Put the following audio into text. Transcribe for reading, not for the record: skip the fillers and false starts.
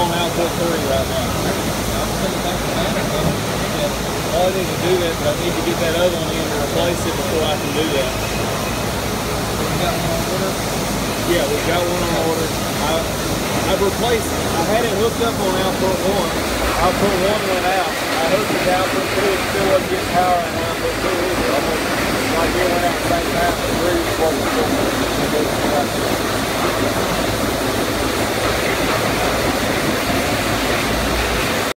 on output 3 right now. Well, I need to do that, but I need to get that other one in to replace it before I can do that. We got one on order? Yeah, we've got one on order. I've replaced it. I had it hooked up on output 1. Output 1 went out. I hooked it to output 2. It still wasn't getting power in output 2 either. Almost like it went out the same time. The 3 was working.